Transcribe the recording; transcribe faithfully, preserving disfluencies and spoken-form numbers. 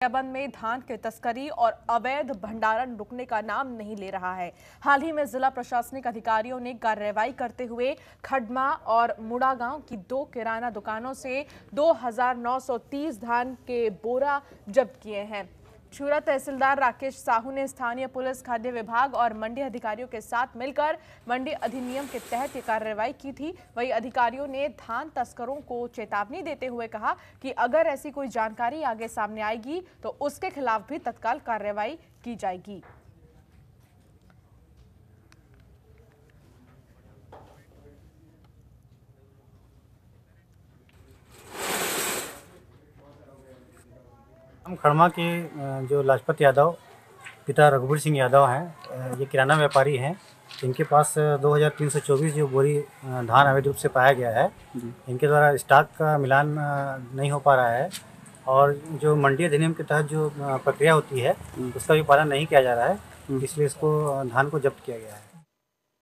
बंद में धान की तस्करी और अवैध भंडारण रुकने का नाम नहीं ले रहा है। हाल ही में जिला प्रशासनिक अधिकारियों ने कार्रवाई करते हुए खडमा और मुड़ा गांव की दो किराना दुकानों से दो हज़ार नौ सौ तीस धान के बोरा जब्त किए हैं। छुरा तहसीलदार राकेश साहू ने स्थानीय पुलिस, खाद्य विभाग और मंडी अधिकारियों के साथ मिलकर मंडी अधिनियम के तहत ये कार्रवाई की थी। वहीं अधिकारियों ने धान तस्करों को चेतावनी देते हुए कहा कि अगर ऐसी कोई जानकारी आगे सामने आएगी तो उसके खिलाफ भी तत्काल कार्रवाई की जाएगी। हम खड़मा के जो लाजपत यादव पिता रघुवीर सिंह यादव हैं, ये किराना व्यापारी हैं। इनके पास दो हज़ार तीन सौ चौबीस जो बोरी धान अवैध रूप से पाया गया है, इनके द्वारा स्टॉक का मिलान नहीं हो पा रहा है और जो मंडी अधिनियम के तहत जो प्रक्रिया होती है उसका भी पालन नहीं किया जा रहा है, इसलिए इसको धान को जब्त किया गया है।